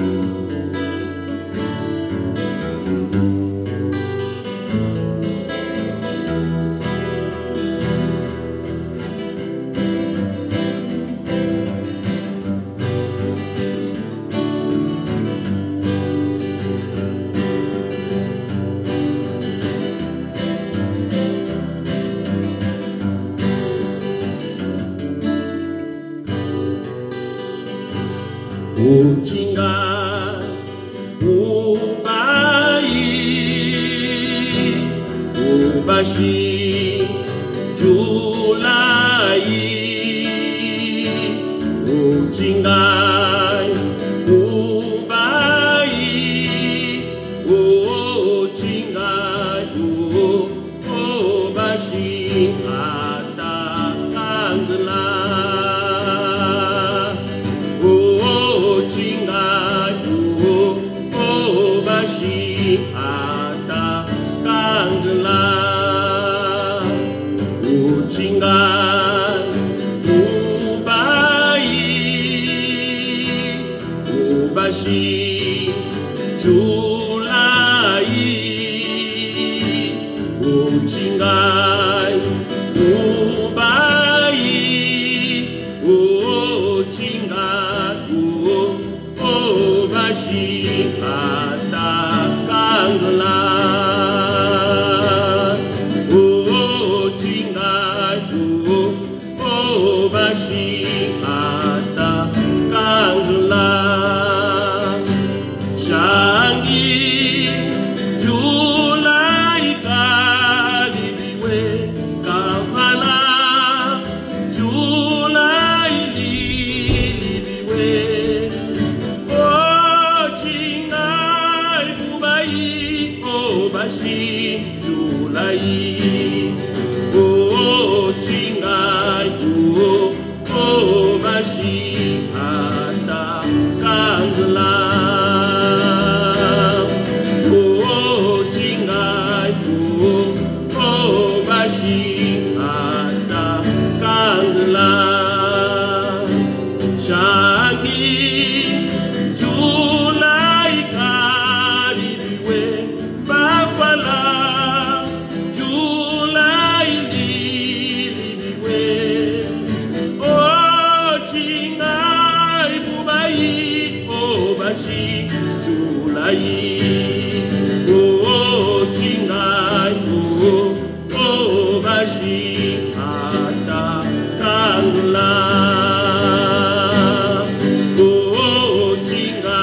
Ujinga ubai ubashi Julai ujinga ubai ujinga ubashi atakangla atakangla ujinga ubai ubashi Julai ujinga ubai ujinga ubashi atakangla ujinga ubashi atakangla shangi Julai kaliwe kavala Julai liliwe obashi Julai ujinga obashi atakangla ujinga obashi atakangla shangi Julai kaliwe bafala Julai liliwe ojinga ibubai obashi Julai ojinga obashi atakangla ojinga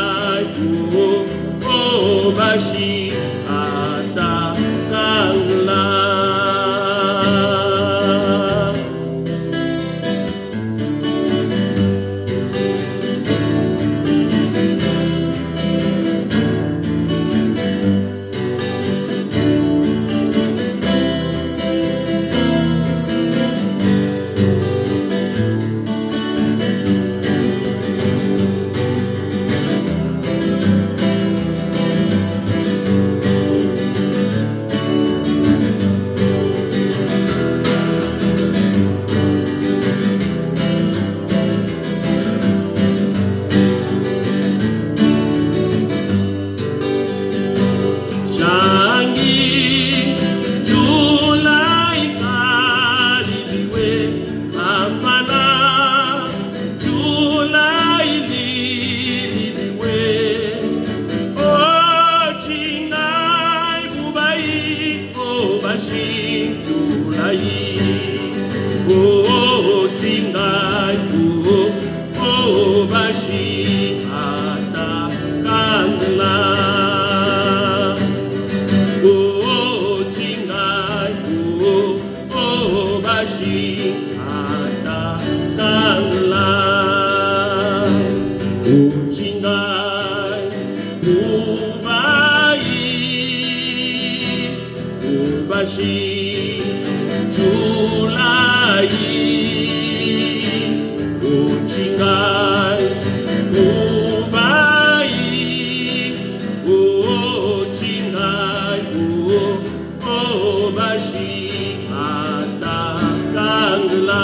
obashi atakangla Julai ujinga ubai ujinga obashi atakangla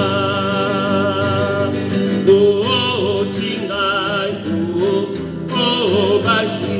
ujinga Bangladeshi